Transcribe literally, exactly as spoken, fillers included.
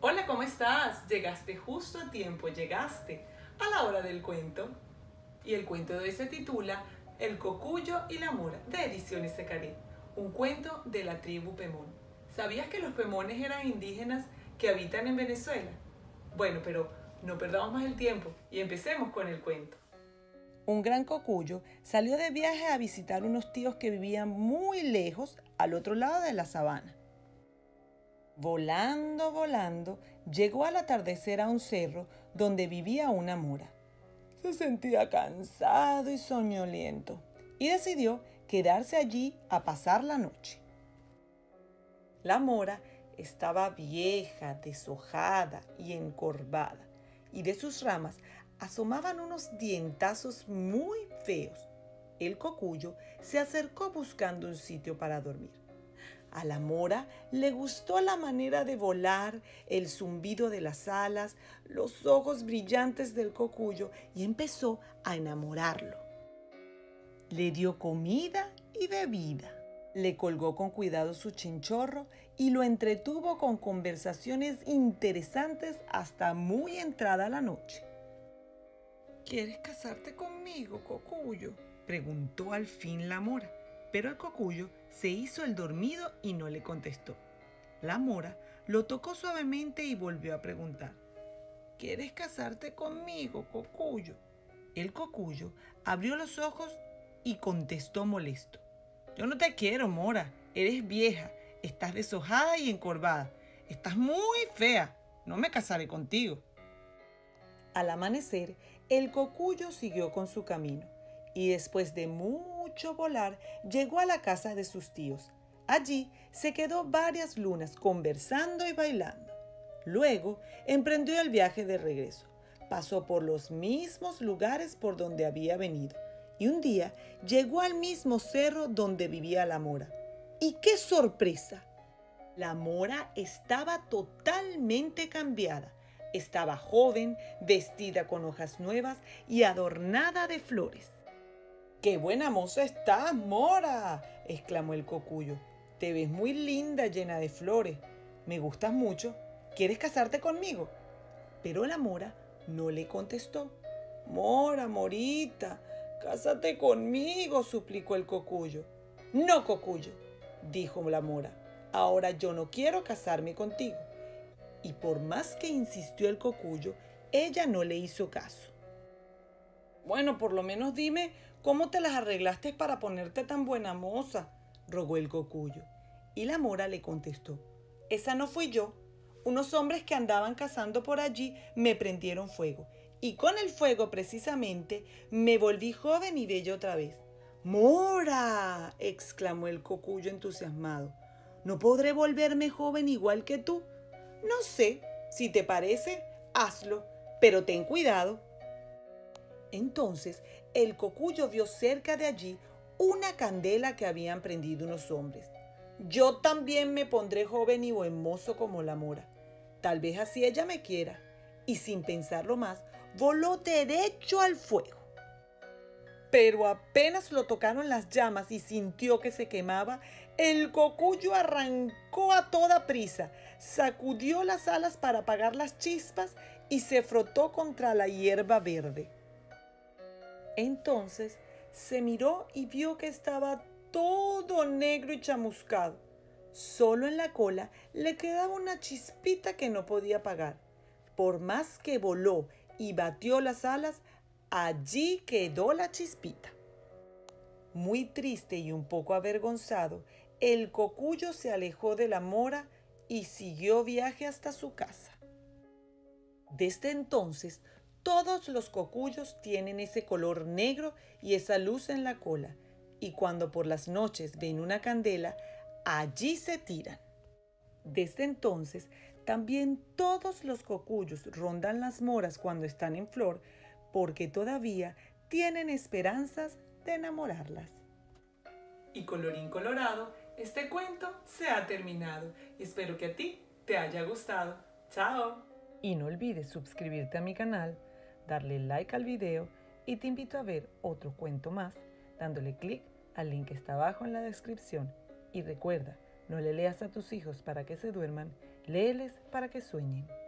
Hola, ¿cómo estás? Llegaste justo a tiempo, llegaste a la hora del cuento. Y el cuento de hoy se titula El cocuyo y la mora, de Ediciones Secaré, un cuento de la tribu Pemón. ¿Sabías que los Pemones eran indígenas que habitan en Venezuela? Bueno, pero no perdamos más el tiempo y empecemos con el cuento. Un gran cocuyo salió de viaje a visitar unos tíos que vivían muy lejos al otro lado de la sabana. Volando, volando, llegó al atardecer a un cerro donde vivía una mora. Se sentía cansado y soñoliento y decidió quedarse allí a pasar la noche. La mora estaba vieja, deshojada y encorvada, y de sus ramas asomaban unos dientazos muy feos. El cocuyo se acercó buscando un sitio para dormir. A la mora le gustó la manera de volar, el zumbido de las alas, los ojos brillantes del cocuyo y empezó a enamorarlo. Le dio comida y bebida. Le colgó con cuidado su chinchorro y lo entretuvo con conversaciones interesantes hasta muy entrada la noche. ¿Quieres casarte conmigo, cocuyo?, preguntó al fin la mora, pero el cocuyo se hizo el dormido y no le contestó. La mora lo tocó suavemente y volvió a preguntar. ¿Quieres casarte conmigo, cocuyo? El cocuyo abrió los ojos y contestó molesto. Yo no te quiero, mora. Eres vieja, estás deshojada y encorvada. Estás muy fea. No me casaré contigo. Al amanecer, el cocuyo siguió con su camino y después de mucho volar, llegó a la casa de sus tíos. Allí se quedó varias lunas conversando y bailando. Luego emprendió el viaje de regreso. Pasó por los mismos lugares por donde había venido y un día llegó al mismo cerro donde vivía la mora. ¡Y qué sorpresa! La mora estaba totalmente cambiada. Estaba joven, vestida con hojas nuevas y adornada de flores. ¡Qué buena moza estás, mora!, exclamó el cocuyo. Te ves muy linda, llena de flores. Me gustas mucho. ¿Quieres casarte conmigo? Pero la mora no le contestó. Mora, morita, cásate conmigo, suplicó el cocuyo. No, cocuyo, dijo la mora. Ahora yo no quiero casarme contigo. Y por más que insistió el cocuyo, ella no le hizo caso. Bueno, por lo menos dime cómo te las arreglaste para ponerte tan buena moza, rogó el cocuyo. Y la mora le contestó. Esa no fui yo. Unos hombres que andaban cazando por allí me prendieron fuego. Y con el fuego precisamente me volví joven y bella otra vez. ¡Mora!, exclamó el cocuyo entusiasmado. ¿No podré volverme joven igual que tú? No sé, si te parece, hazlo, pero ten cuidado. Entonces el cocuyo vio cerca de allí una candela que habían prendido unos hombres. Yo también me pondré joven y buen mozo como la mora. Tal vez así ella me quiera. Y sin pensarlo más, voló derecho al fuego. Pero apenas lo tocaron las llamas y sintió que se quemaba, el cocuyo arrancó a toda prisa, sacudió las alas para apagar las chispas y se frotó contra la hierba verde. Entonces se miró y vio que estaba todo negro y chamuscado. Solo en la cola le quedaba una chispita que no podía apagar. Por más que voló y batió las alas, allí quedó la chispita. Muy triste y un poco avergonzado, el cocuyo se alejó de la mora y siguió viaje hasta su casa. Desde entonces, todos los cocuyos tienen ese color negro y esa luz en la cola, y cuando por las noches ven una candela, allí se tiran. Desde entonces, también todos los cocuyos rondan las moras cuando están en flor, porque todavía tienen esperanzas de enamorarlas. Y colorín colorado, este cuento se ha terminado. Espero que a ti te haya gustado. ¡Chao! Y no olvides suscribirte a mi canal, darle like al video y te invito a ver otro cuento más dándole clic al link que está abajo en la descripción. Y recuerda, no le leas a tus hijos para que se duerman Léeles para que sueñen.